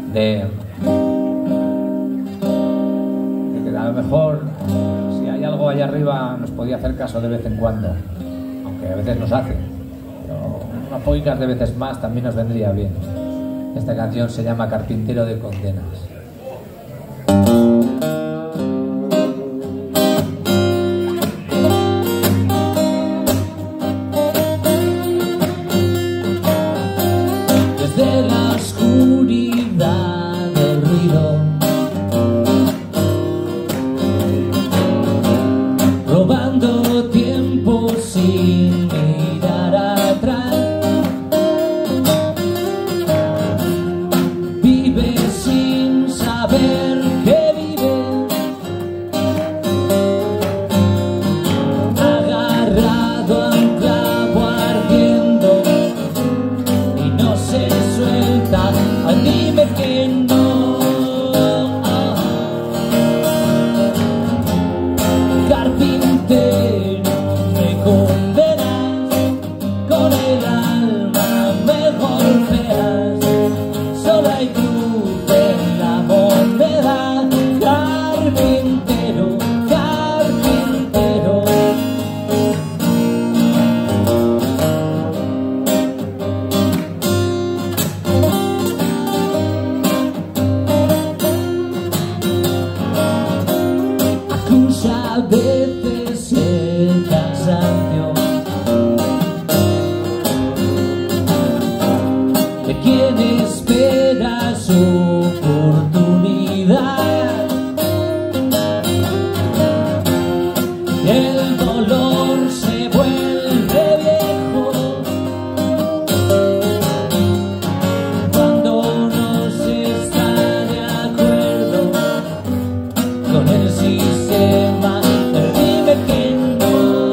de que a lo mejor si hay algo allá arriba nos podía hacer caso de vez en cuando, aunque a veces nos hace, pero unas poquitas de veces más también nos vendría bien. Esta canción se llama Carpintero de Condenas. Desde la oscuridad del ruido, robando tiempo sin mirar atrás, vive sin saber que vive, agarrado a un clavo ardiendo y no se suelta. Ay, dime que no. Carpintero, me condenas, con el alma me golpeas, solo hay cruz en la moneda. Carpintero, carpintero. Acusa a veces el cansancio de quien espera su oportunidad. El dolor se vuelve viejo cuando no se está de acuerdo con el sistema. Dime que no.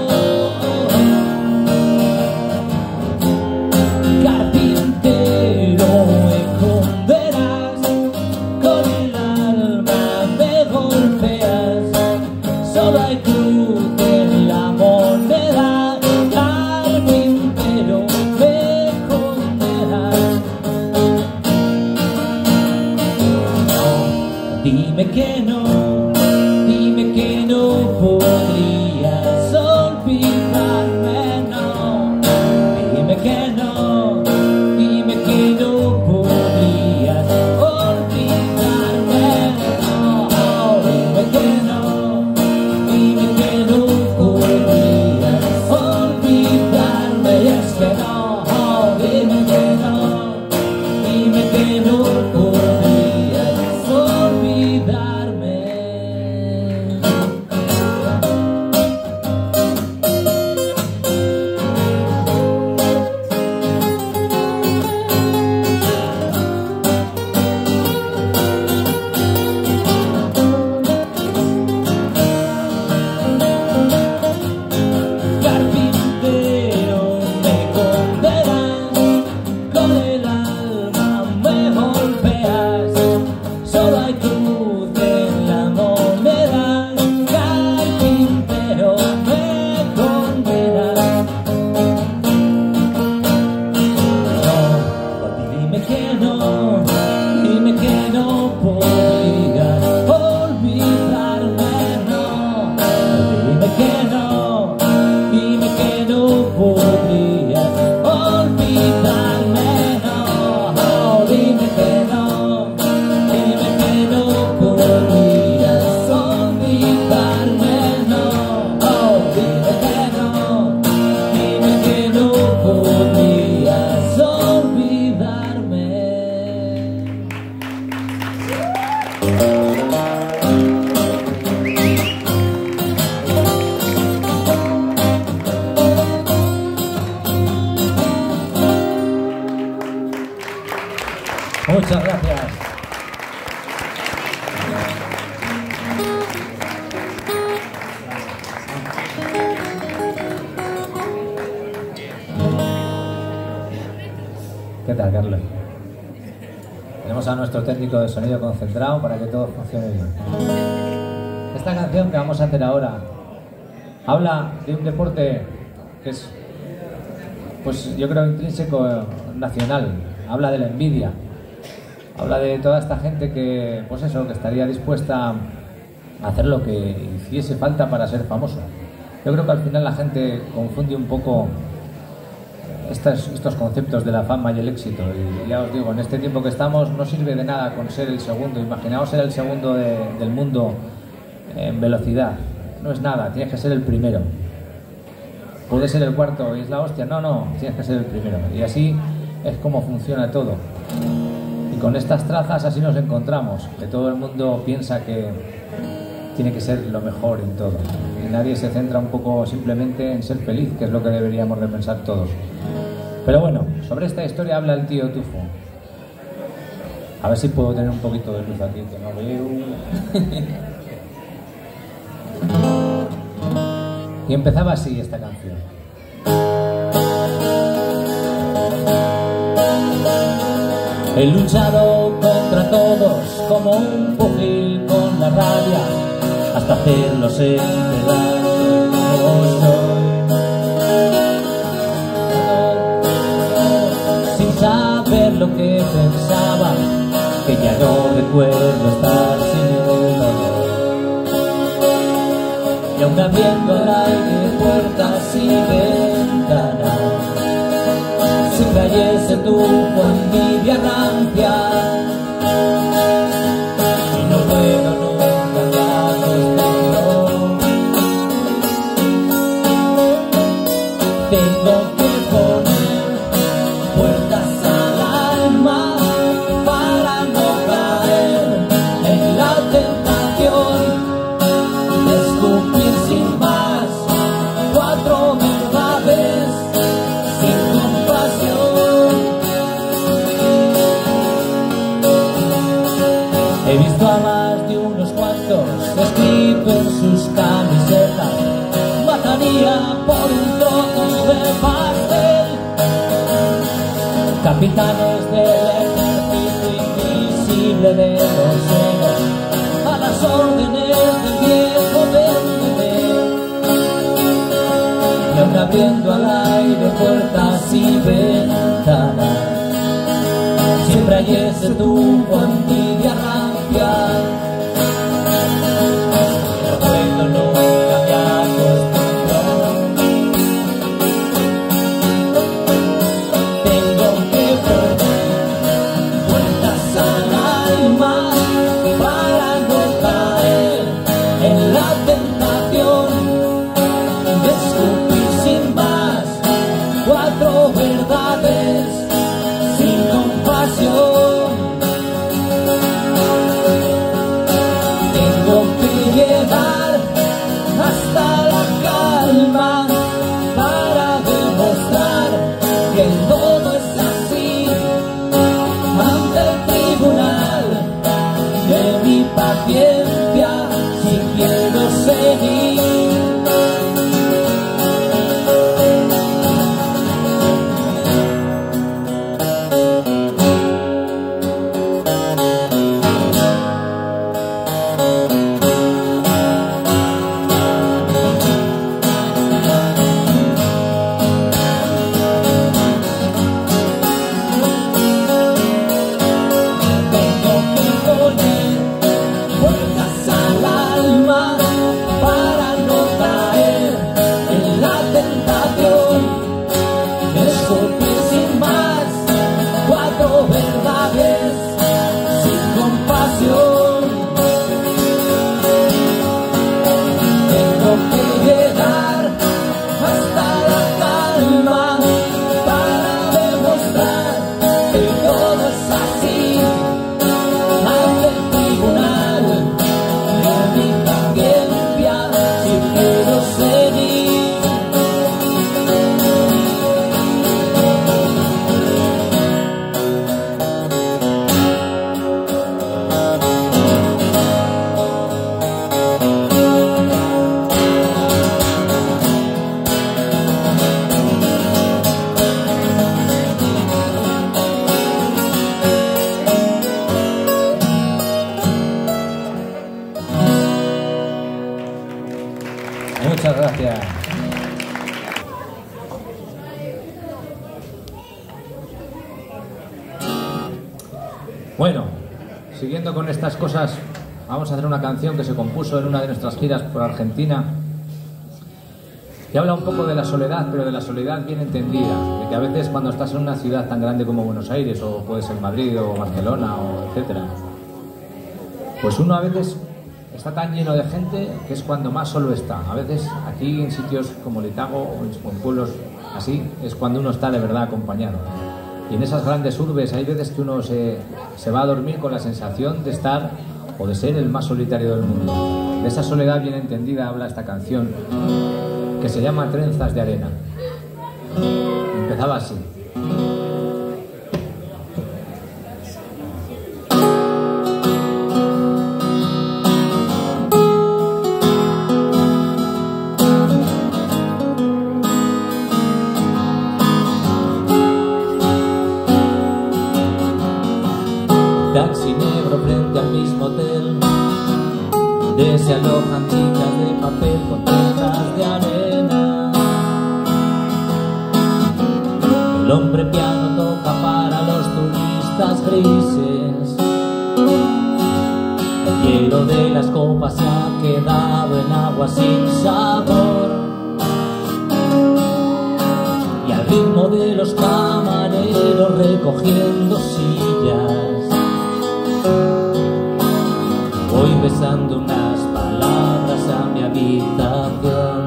Carpintero, me condenas, con el alma me golpeas, solo hay cruz en la moneda. Carpintero, me condenas. Dime que no, dime que no podrías olvidarme, no. Dime que no, dime que no podrías olvidarme, no. Dime que no, dime que no podrías olvidarme, y es que no. Dime que no, dime que no podrías olvidarme. Carpintero, me condenas, con el alma me golpeas, solo hay cruz en la moneda. Carpintero, me condenas. Dime que no, dime que no podrías olvidarme, no. Dime que no, dime que no podrías olvidarme, no. Dime que no, dime que no podrías olvidarme, no. Dime que no, dime que no podrías olvidarme. Muchas gracias. ¿Qué tal, Carlos? Tenemos a nuestro técnico de sonido concentrado para que todo funcione bien. Esta canción que vamos a hacer ahora habla de un deporte que es, pues yo creo, intrínseco nacional. Habla de la envidia. Habla de toda esta gente que, pues eso, que estaría dispuesta a hacer lo que hiciese falta para ser famoso. Yo creo que al final la gente confunde un poco estos conceptos de la fama y el éxito. Y ya os digo, en este tiempo que estamos no sirve de nada con ser el segundo. Imaginaos ser el segundo del mundo en velocidad. No es nada, tienes que ser el primero. Puede ser el cuarto y es la hostia. No, tienes que ser el primero. Y así es como funciona todo. Y con estas trazas así nos encontramos, que todo el mundo piensa que tiene que ser lo mejor en todo. Y nadie se centra un poco simplemente en ser feliz, que es lo que deberíamos de pensar todos. Pero bueno, sobre esta historia habla el tío Tufo. A ver si puedo tener un poquito de luz aquí, que no veo. Y empezaba así esta canción. He luchado contra todos como un pugil con la rabia, hasta hacerlos enterar como soy. Sin saber lo que pensaba, que ya no recuerdo estar sin el dolor. Y aún abriendo al aire puertas y ventanas, siempre hay ese tubo envidia rancia, y no puedo nunca darnos perdón. Tengo que poner puertas al alma para no caer en la tentación de escupir sin más 4 verdades sin compasión. He visto a más de unos cuantos escrito en sus camisetas: mataría por un trozo de pastel. Capitanes del ejército invisible de los sueños, a las órdenes del viejo vendedor. Y aún abriendo al aire puertas y ventanas, siempre hay ese tubo envidia rancia. No puedo nunca me acostumbro. Tengo que poner puertas al alma para no caer en la tentación de escupir sin más 4 verdades sin compasión. Tengo que llegar hasta la calma para demostrar que todo es así ante el tribunal de mi paciencia, si quiero seguir. Muchas gracias. Bueno, siguiendo con estas cosas, vamos a hacer una canción que se compuso en una de nuestras giras por Argentina, que habla un poco de la soledad, pero de la soledad bien entendida, de que a veces cuando estás en una ciudad tan grande como Buenos Aires, o puede ser Madrid, o Barcelona, o etcétera, pues uno a veces está tan lleno de gente que es cuando más solo está. A veces aquí en sitios como Litago o en pueblos así es cuando uno está de verdad acompañado. Y en esas grandes urbes hay veces que uno se va a dormir con la sensación de estar o de ser el más solitario del mundo. De esa soledad bien entendida habla esta canción que se llama Trenzas de Arena. Empezaba así. Taxi negro frente al mismo hotel, donde se alojan chicas de papel con trenzas de arena. El hombre piano toca para los turistas grises. El hielo de las copas se ha quedado en agua sin sabor, y al ritmo de los camareros recogiendo sillas voy besando unas palabras a mi habitación.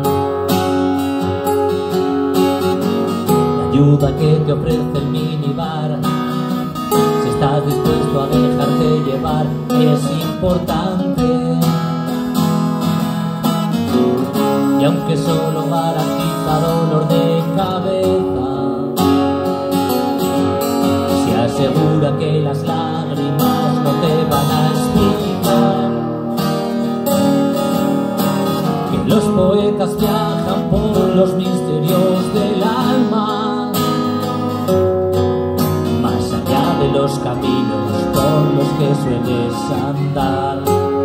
La ayuda que te ofrece el minibar, si estás dispuesto a dejarte llevar, es importante. Y aunque solo garantiza dolor de cabeza, se asegura que las lágrimas no te van a explicar que los poetas viajan por los misterios del alma, más allá de los caminos por los que sueles andar.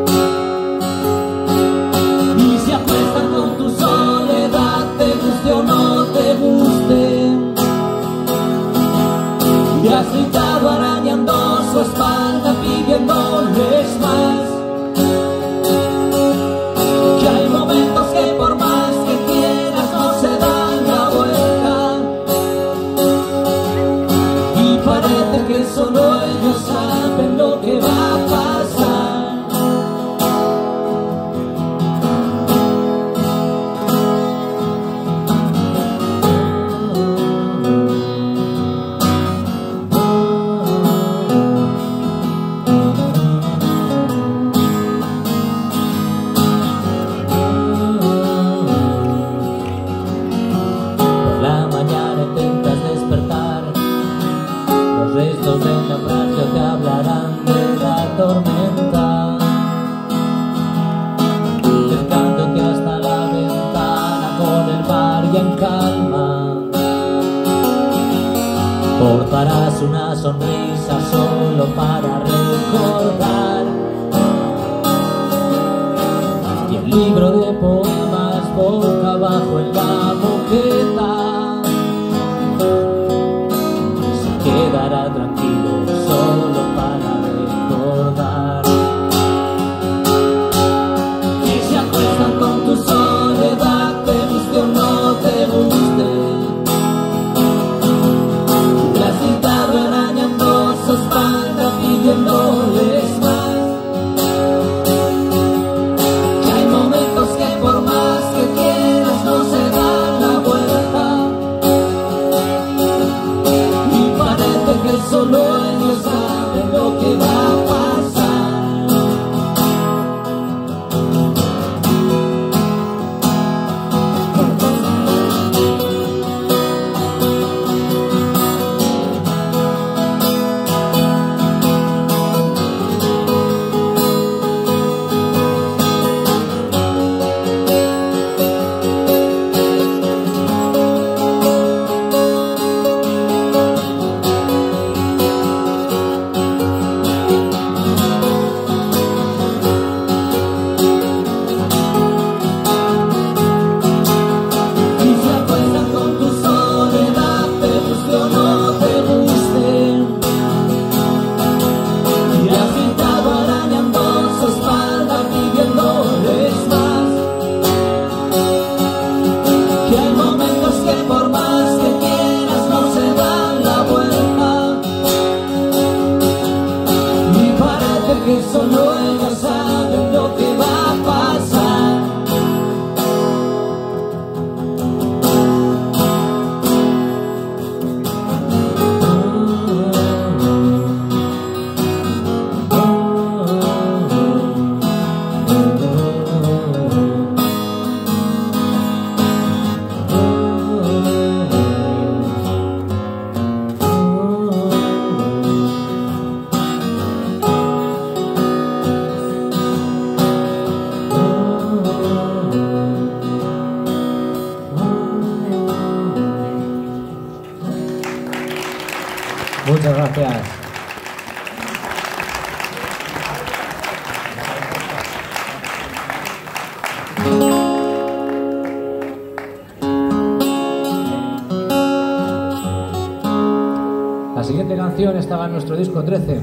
Y si apuestan con tu soledad, te guste o no te guste, y has gritado arañando su espalda pidiéndoles más, que hay momentos que por más que quieras no se dan la vuelta, y parece que solo ellos saben lo que va a pasar. que solo ellos saben lo que va a pasar. Muchas gracias. La siguiente canción estaba en nuestro disco 13.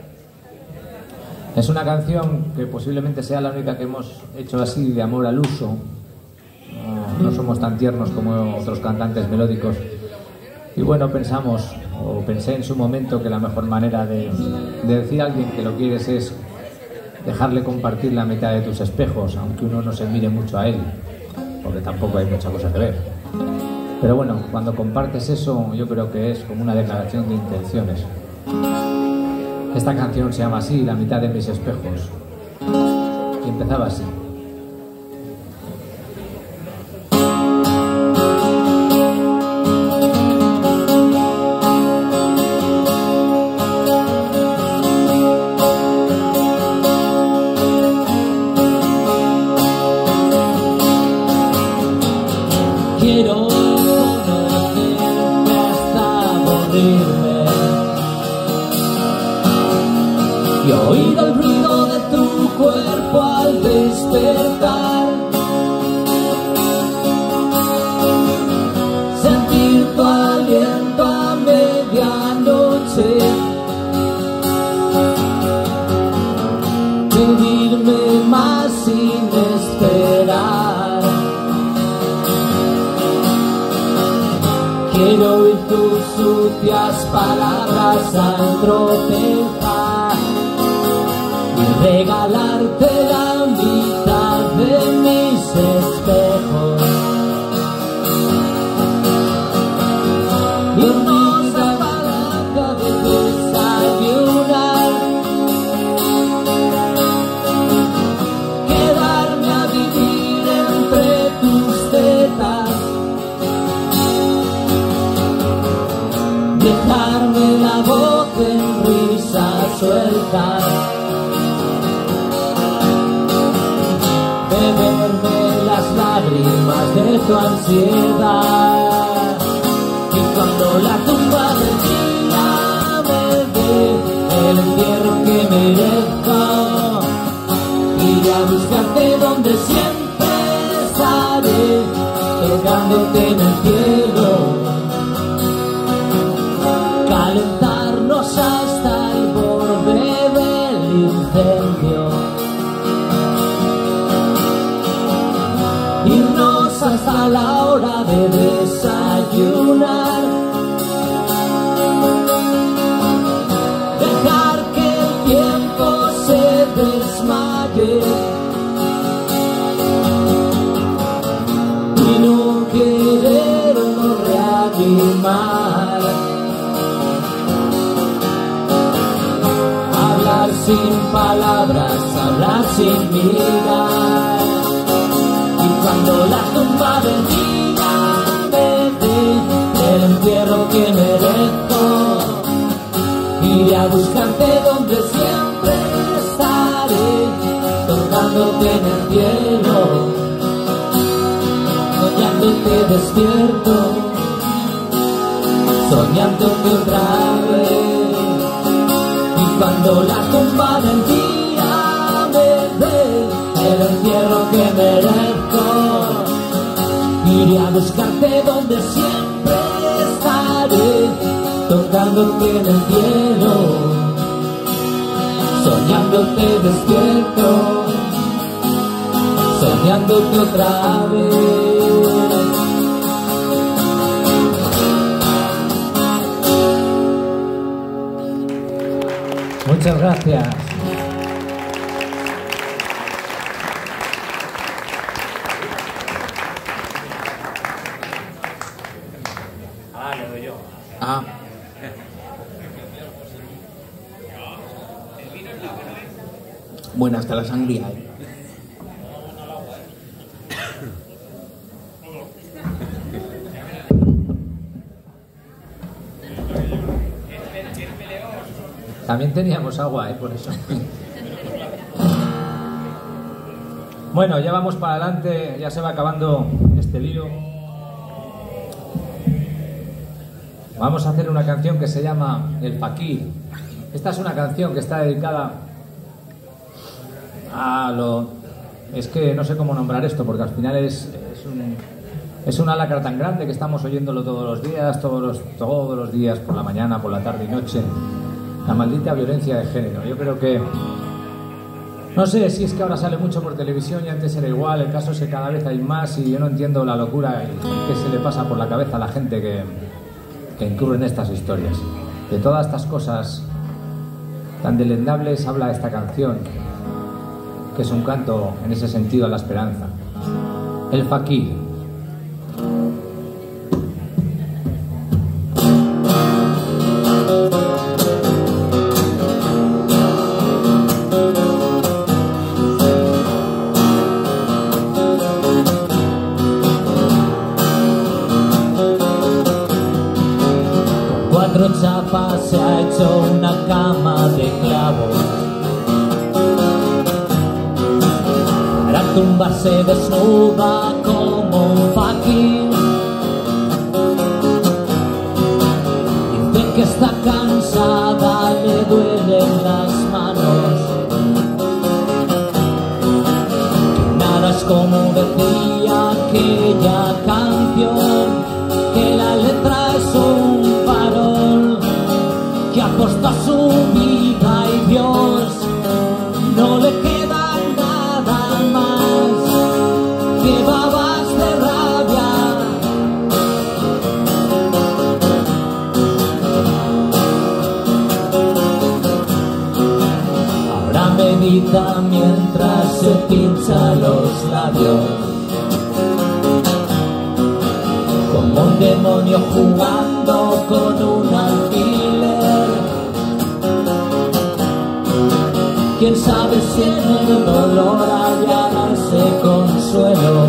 Es una canción que posiblemente sea la única que hemos hecho así de amor al uso. No somos tan tiernos como otros cantantes melódicos. Y bueno, pensé en su momento que la mejor manera de decir a alguien que lo quieres es dejarle compartir la mitad de tus espejos, aunque uno no se mire mucho a él, porque tampoco hay mucha cosa que ver. Pero bueno, cuando compartes eso, yo creo que es como una declaración de intenciones. Esta canción se llama así, La mitad de mis espejos, y empezaba así. Quiero conocerte hasta aburrirme y oír el ruido de tu cuerpo al despertar, sentir tu aliento a medianoche, pedirme más sin esperar. Quiero oír tus sucias palabras al tropear y regalarte la mitad de mis espejos. Irnos a barraca de desayunar, quedarme a vivir entre tus tetas, dejarme la voz en risas sueltas, beberme las lágrimas de tu ansiedad. Y cuando la tumba del día me dé el entierro que merezco, iré a buscarte donde siempre estaré, tocándote en el cielo, calentarnos hasta el borde del incendio, irnos hasta la hora de desayunar, dejar que el tiempo se desmaye y no quererlo reanimar. Hablar sin palabras, hablar sin mirar. Y cuando la tumba del día me dé el entierro que merezco, iré a buscarte donde siempre estaré, tocándote en el cielo, soñándote despierto, soñándote otra vez. Cuando la tumba del día me dé el entierro que merezco, iré a buscarte donde siempre estaré, tocándote en el cielo, soñándote despierto, soñándote otra vez. Muchas gracias. Buena está la sangría, ¿eh? También teníamos agua, por eso. Bueno, ya vamos para adelante, ya se va acabando este lío. Vamos a hacer una canción que se llama El Fakir. Esta es una canción que está dedicada a lo... Es que no sé cómo nombrar esto, porque al final es una lacra tan grande que estamos oyéndolo todos los días, todos los días, por la mañana, por la tarde y noche. La maldita violencia de género. Yo creo que... No sé si es que ahora sale mucho por televisión y antes era igual. El caso es que cada vez hay más y yo no entiendo la locura y qué se le pasa por la cabeza a la gente que incurre en estas historias. De todas estas cosas tan deleznables habla esta canción, que es un canto en ese sentido a la esperanza. El Fakir. Chapas se ha hecho una cama de clavos para tumbarse desnuda como un fakir. Dice que está cansada, le duelen las manos, que nada es como decía aquella canción, que la letra es un farol que apostó a su vida y Dios no le queda nada más que babas de rabia. Ahora medita mientras se pincha los labios, como un demonio jugando con un alfiler. Quién sabe si en el dolor hallará ese consuelo,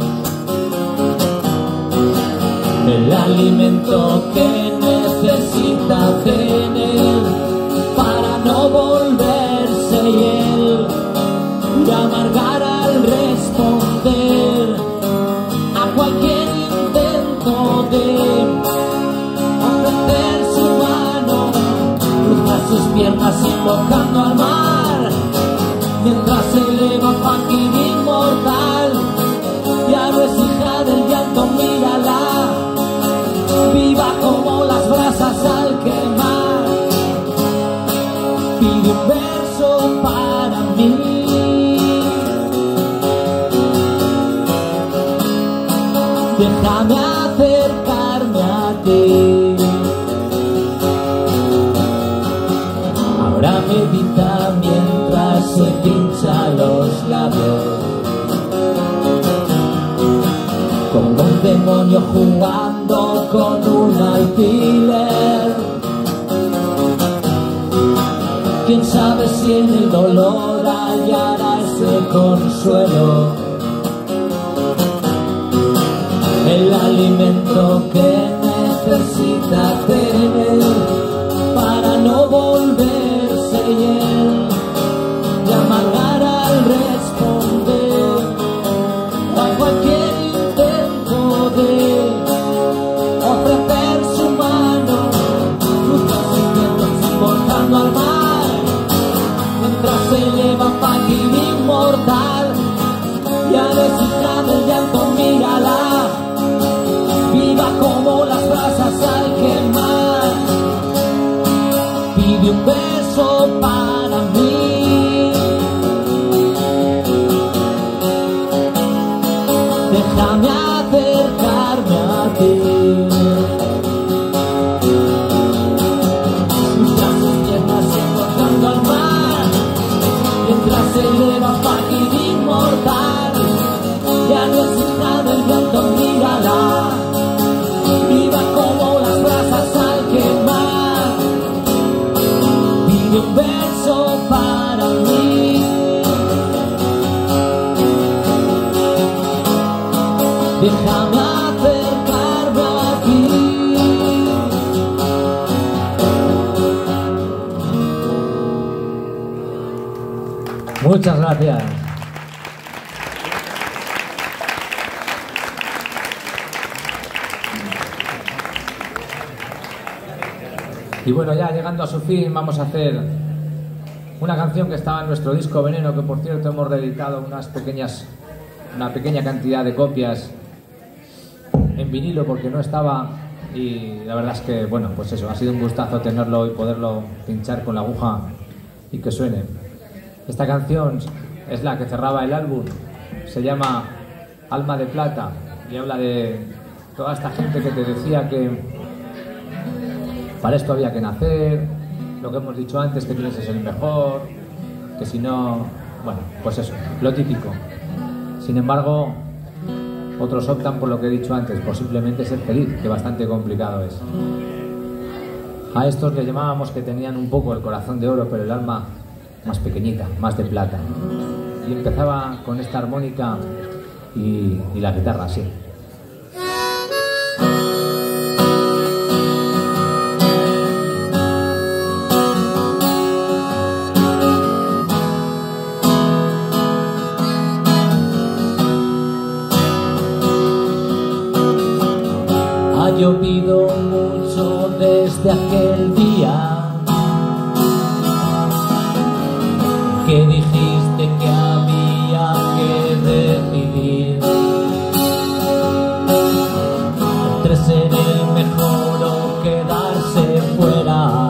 el alimento que necesita tener para no volverse hiel y amargar al responder a cualquier intento de ofrecer su mano, cruzar sus piernas invocando al mar, mientras se eleva Fakir inmortal. Ya no es hija del llanto, mírala, viva como las brasas al quemar. Pide un verso para mí, déjame acercarme a ti. Ahora medita mientras se pincha los labios, como un demonio jugando con un alfiler. Quién sabe si en el dolor hallará ese consuelo, el alimento que necesita tener para no volverse hiel y amargar al responder a cualquier intento de ofrecer su mano, cruzar sus piernas invocando al mar, mientras se eleva Fakir inmortal. Ya no es hija del llanto, mírala, viva como las brasas al quemar. Pide un beso para mí, déjame acercarme a ti. Mientras sus piernas invocando al mar, mientras se eleva Fakir inmortal. Ya no es hija del llanto, mírala, viva como las brasas al quemar. Pide un verso para mí. déjame acercarme a ti. Muchas gracias. Y bueno, ya llegando a su fin, vamos a hacer una canción que estaba en nuestro disco Veneno, que por cierto hemos dedicado una pequeña cantidad de copias en vinilo porque no estaba, y la verdad es que, bueno, pues eso, ha sido un gustazo tenerlo y poderlo pinchar con la aguja y que suene. Esta canción es la que cerraba el álbum, se llama Alma de Plata y habla de toda esta gente que te decía que para esto había que nacer, lo que hemos dicho antes, que tienes que ser el mejor, que si no, bueno, pues eso, lo típico. Sin embargo, otros optan por lo que he dicho antes, por simplemente ser feliz, que bastante complicado es. A estos les llamábamos que tenían un poco el corazón de oro, pero el alma más pequeñita, más de plata. Y empezaba con esta armónica y la guitarra así. Ha llovido mucho desde aquel día que dijiste que había que decidir entre ser el mejor o quedarse fuera,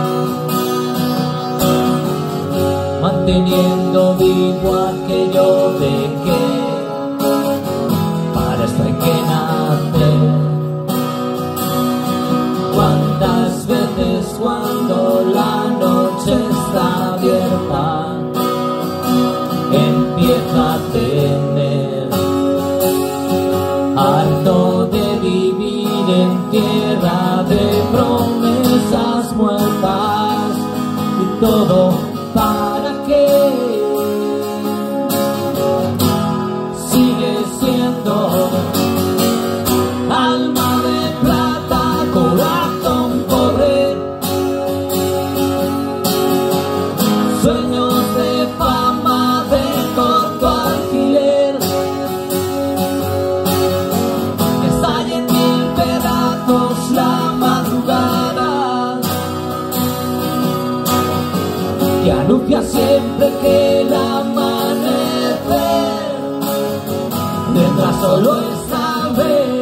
manteniendo vivo aquello de que para esto hay que nacer. ¿Cuántas veces cuando la noche está abierta empieza a tener harto de vivir en tierra de promesas muertas y todo para qué? Sigue siendo alma de plata, corazón corre, sueños de fama de corto alquiler, estalla en mil pedazos la madrugada, que anuncia siempre que el amanecer vendrá solo esta vez.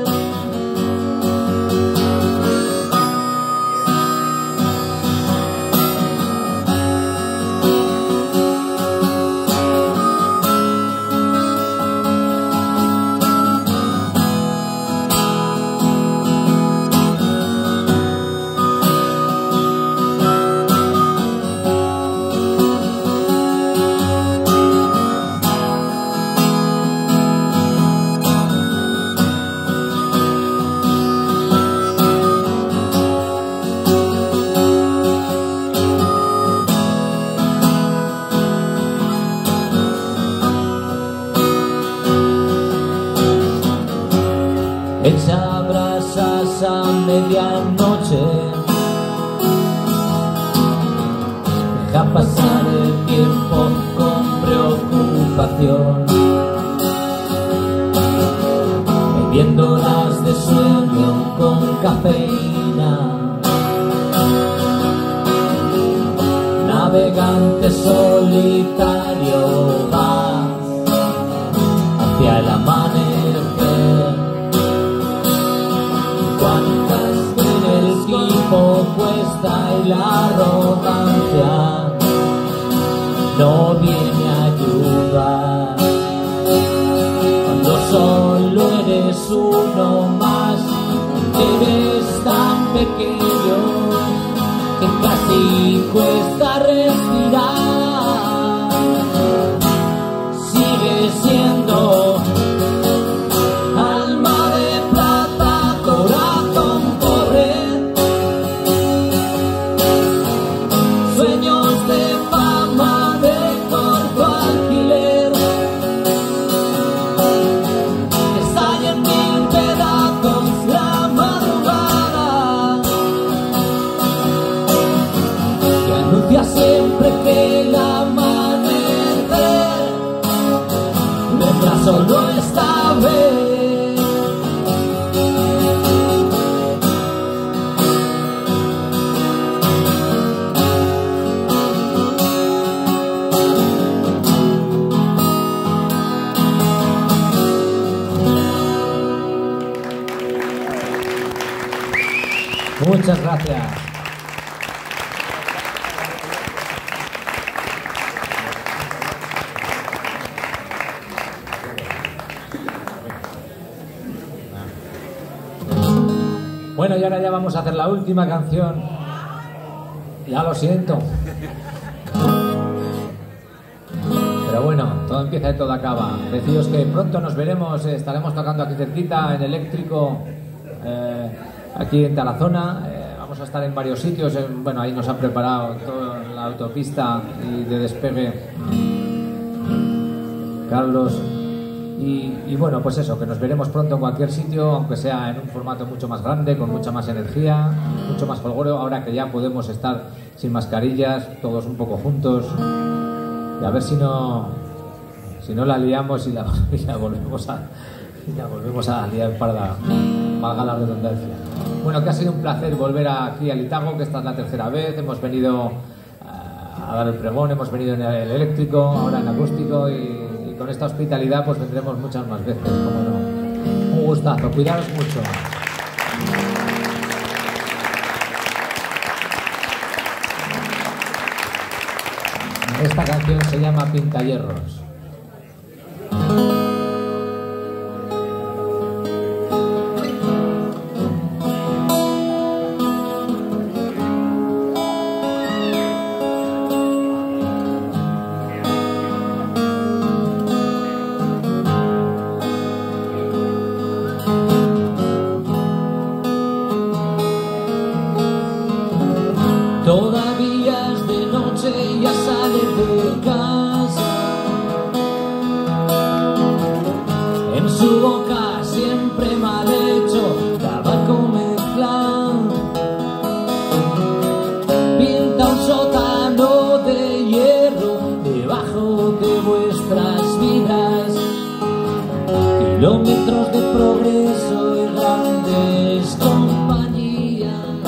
Echa brasas a medianoche, deja pasar el tiempo con preocupación, bebiendo horas de sueño con cafeína, navegante solitario vas hacia el amanecer. Cuántas veces el tiempo cuesta y la arrogancia no viene a ayudar, cuando solo eres uno más, eres tan pequeño que casi cuesta respirar. Sigue siendo alma de plata, corazón corre, sueños de fama de corto Muchas gracias. Bueno, y ahora ya vamos a hacer la última canción. Ya lo siento. Pero bueno, todo empieza y todo acaba. Deciros que pronto nos veremos, estaremos tocando aquí cerquita, en Eléctrico, aquí en Tarazona. Vamos a estar en varios sitios. Bueno, ahí nos han preparado toda la autopista y de despegue Carlos. Y bueno, pues eso, que nos veremos pronto en cualquier sitio, aunque sea en un formato mucho más grande, con mucha más energía, mucho más folgoreo, ahora que ya podemos estar sin mascarillas, todos un poco juntos, y a ver si no la liamos y la volvemos a liar parda, valga la redundancia. Bueno, que ha sido un placer volver aquí a Litago, que esta es la tercera vez, hemos venido a dar el pregón, hemos venido en el eléctrico, ahora en acústico, y con esta hospitalidad pues vendremos muchas más veces, cómo no. Un gustazo, cuidaros mucho. Esta canción se llama Pintahierros. Todavía es de noche y ya sale de casa. En su boca siempre mal hecho tabaco mezclado. Pinta un sótano de hierro debajo de vuestras vidas. Kilómetros de progreso y grandes compañías.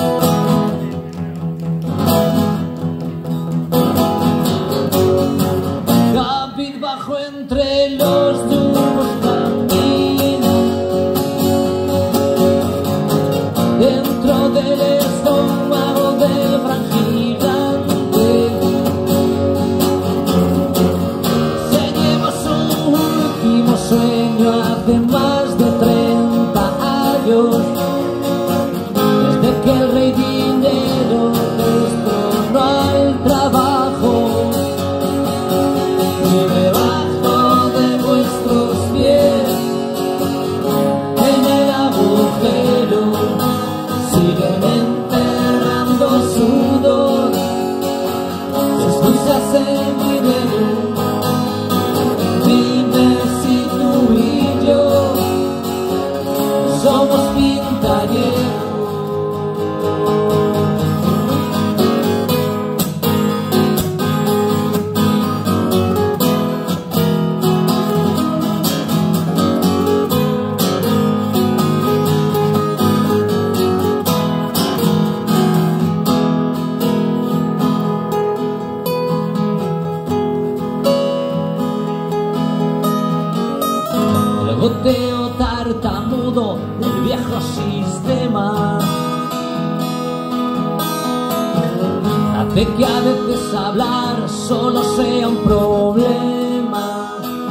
Bajo entre los duros caminos, dentro del estómago del frangilante, seguimos un último sueño hace más de 30 años, desde que el rey dinero destronó al trabajo. Y debajo de vuestros pies, en el agujero, siguen enterrando sudor, excusas en dinero. Dime si tú y yo somos pintahierros. Goteo tartamudo del viejo sistema hace que a veces hablar solo sea un problema.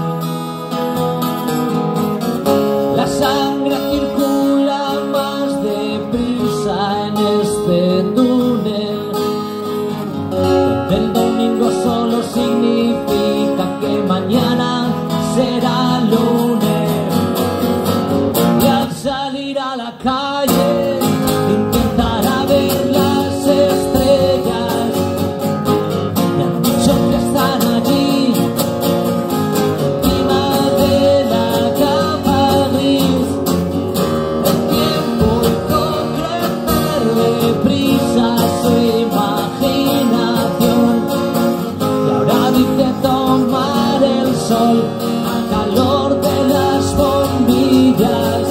La sangre circula más deprisa en este túnel, donde el domingo solo significa que mañana será lunes. Salir a la calle, intentar ver las estrellas. Me han dicho que están allí, encima de la capa gris. El tiempo hizo crecer deprisa su imaginación, y ahora dice tomar el sol al calor de las bombillas.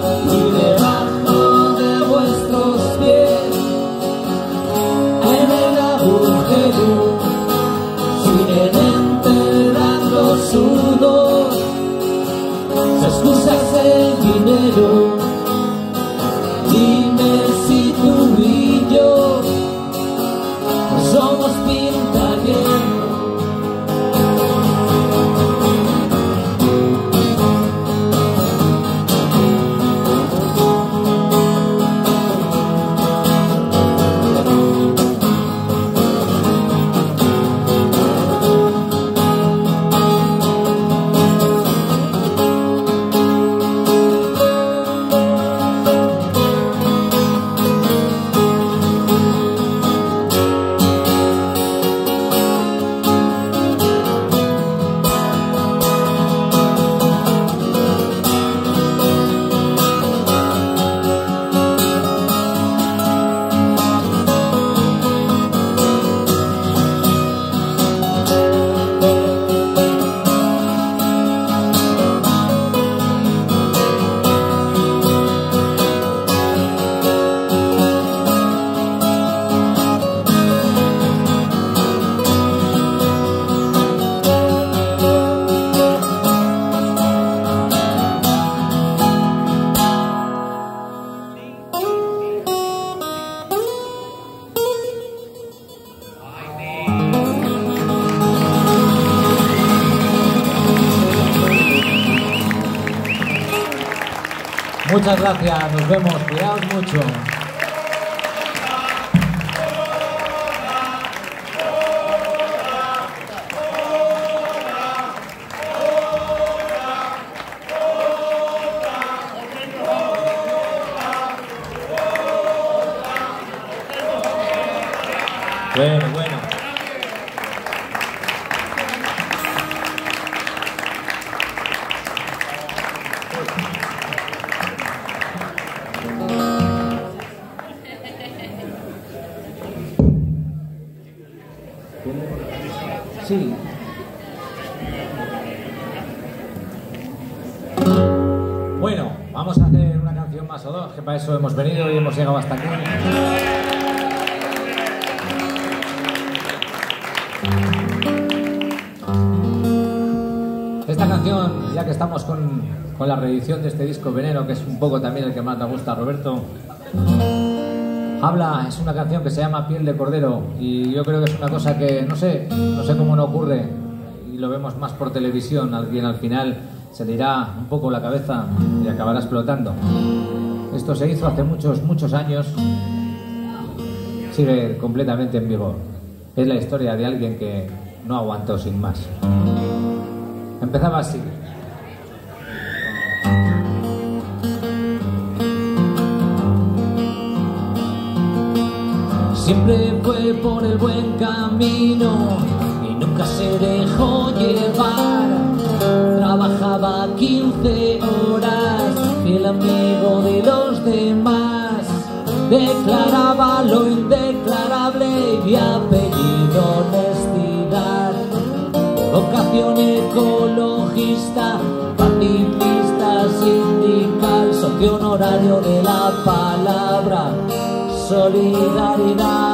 Siguen enterrando sudor, se excusas el dinero. Dime si tú Muchas gracias, nos vemos, cuidaos mucho. Bueno. Sí. Bueno, vamos a hacer una canción más o dos, que para eso hemos venido y hemos llegado hasta aquí. Esta canción, ya que estamos con la reedición de este disco Veneno, que es un poco también el que más nos gusta a Roberto, es una canción que se llama Piel de Cordero, y yo creo que es una cosa que no sé cómo no ocurre, y lo vemos más por televisión, alguien al final se le irá un poco la cabeza y acabará explotando. Esto se hizo hace muchos años, sigue completamente en vigor. Es la historia de alguien que no aguantó sin más. Empezaba así. Siempre fue por el buen camino y nunca se dejó llevar. Trabajaba 15 horas, fiel amigo de los demás. Declaraba lo indeclarable y apellido honestidad. Vocación ecologista, pacifista, sindical, socio honorario de la palabra solidaridad.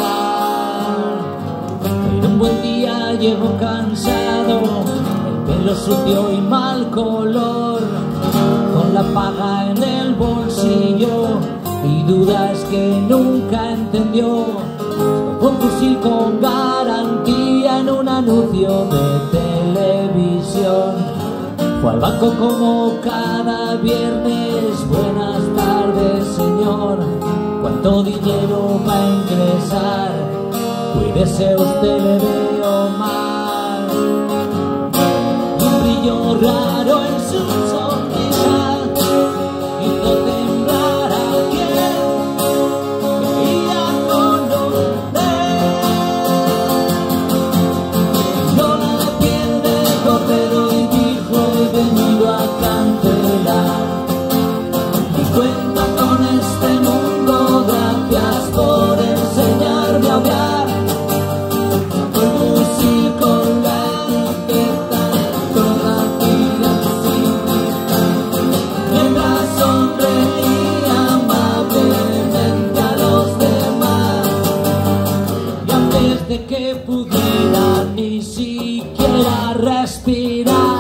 Pero un buen día llegó cansado, el pelo sucio y mal color, con la paga en el bolsillo y dudas que nunca entendió. Un fusil con garantía en un anuncio de televisión. Fue al banco como cada viernes. Buenas tardes, señor. ¿Cuánto dinero va a ingresar? Cuídese usted, le veo mal. Y un brillo raro en su sonrisa hizo temblar a quien quería conocer. Vio la piel de cordero y dijo: he venido a cancelar mi cuenta con este mundo. Gracias por enseñarme a odiar. Con música, con la limpieza, con la vida sin mitad. Mientras sonreía amablemente a los demás. Y antes de que pudiera ni siquiera respirar,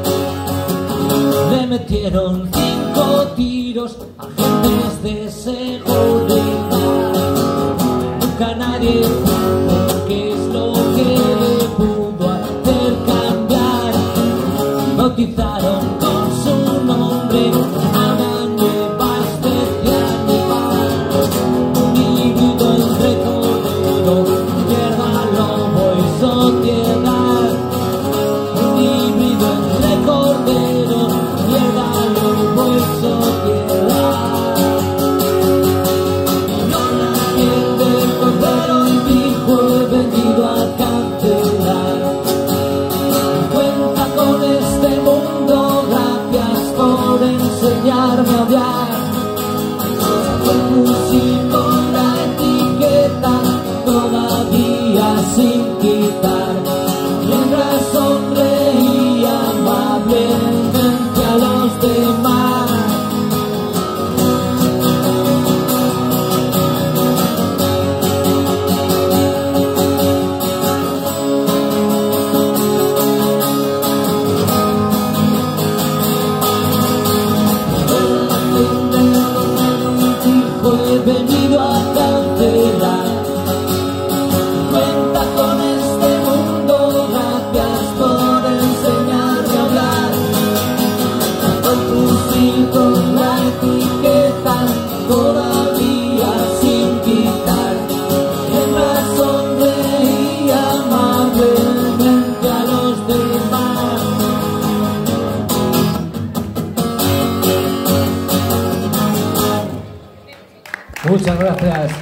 le metieron 5 tiros agentes de seguridad. Nunca nadie supo qué es lo que le pudo hacer cambiar. Bautizaron con su nombre a una nueva especie animal, un híbrido entre cordero, tierra, lobo y sociedad. Un híbrido entre cordero, tierra, lobo y sociedad. Muchas gracias.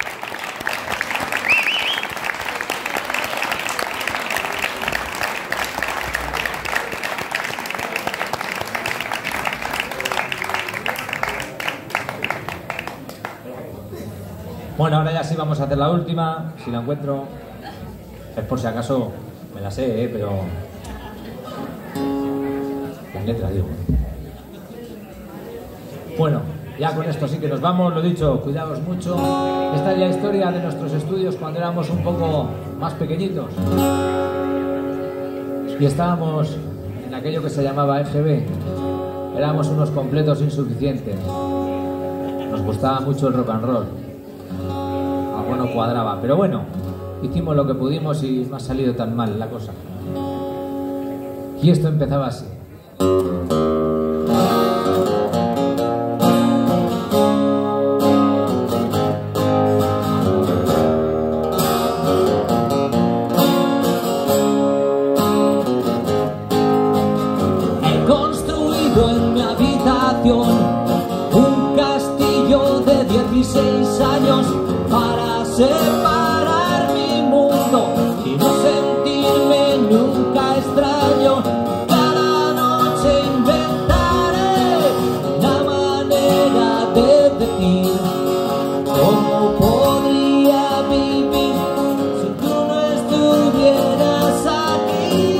Bueno, ahora ya sí vamos a hacer la última. Si la encuentro, es por si acaso me la sé, pero la letra digo. Bueno, ya con esto sí que nos vamos. Lo dicho, cuidaos mucho. Esta es la historia de nuestros estudios cuando éramos un poco más pequeñitos y estábamos en aquello que se llamaba EGB. Éramos unos completos insuficientes. Nos gustaba mucho el rock and roll. Algo no cuadraba, pero bueno, hicimos lo que pudimos y no ha salido tan mal la cosa. Y esto empezaba así. He construido en mi habitación un castillo de 16 años para separar mi mundo y no sentirme nunca extraño. Cada noche inventaré la manera de decir cómo podría vivir si tú no estuvieras aquí.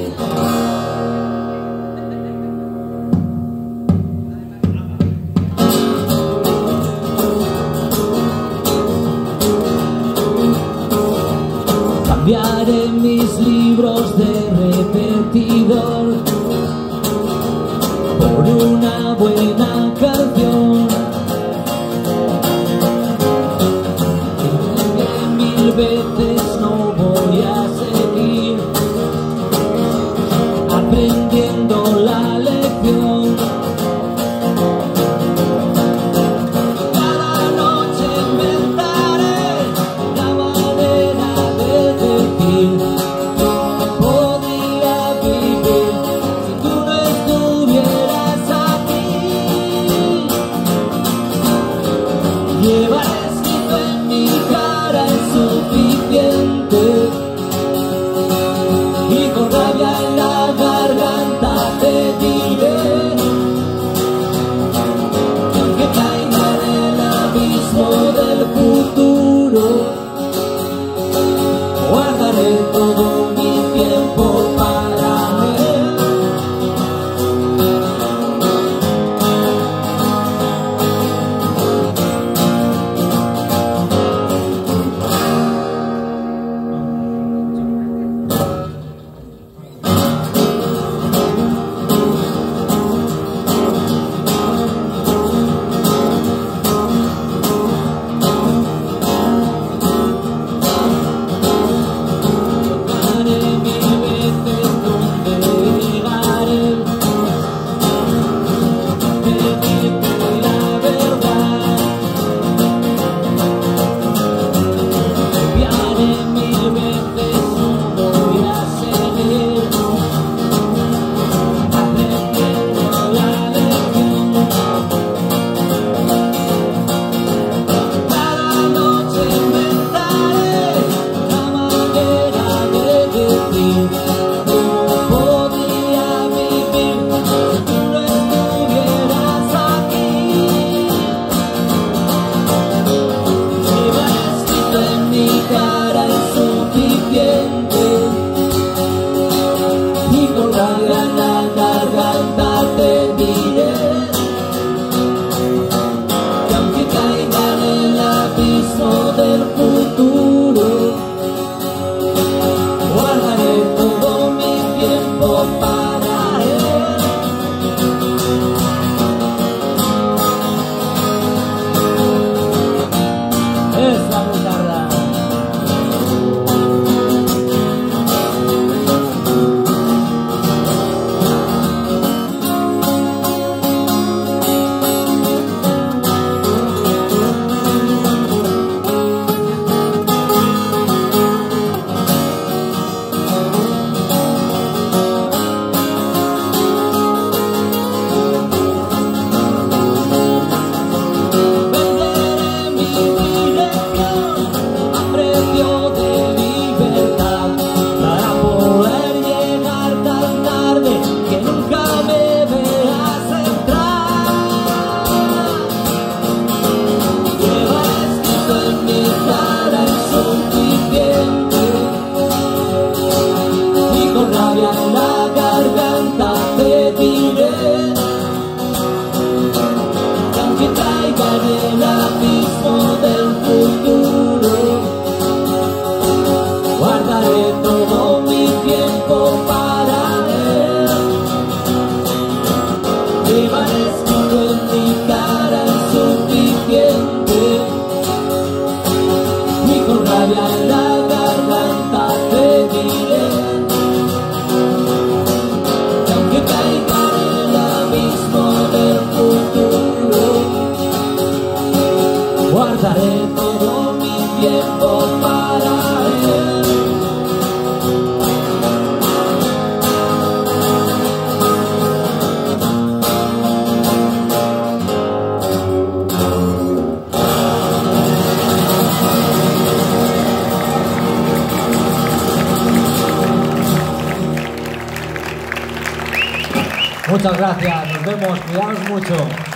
Cambiaré mis libros de repetidor por una buena canción. Que 1000 veces no voy a seguir aprendiendo la lección. Cada noche inventaré la manera de decir cómo podría vivir si tú no estuvieras aquí. Llevar escrito en mi cara es suficiente y con rabia en la garganta te diré que aunque caiga en el abismo del futuro, guardaré todo mi tiempo para él. Tocaré 1000 veces donde llegaré, pedirte la verdad. Cambiaré 1000 veces, no voy a seguir aprendiendo la lección. Cada noche inventaré la manera de decir cómo podría vivir si tú no estuvieras aquí. Llevar escrito en mi cara es suficiente y con rabia en la garganta te diré que aunque caiga en el abismo del futuro, guardaré todo mi tiempo para él. Es la guitarra. rabia en la garganta te diré que aunque caiga en el abismo del futuro, guardaré todo mi tiempo para él. Llevaré escrito en mi cara insuficiente y con rabia en la garganta te diré que aunque caiga en el abismo del futuro, guardaré todo mi tiempo para él. Muchas gracias, nos vemos, cuidaos mucho.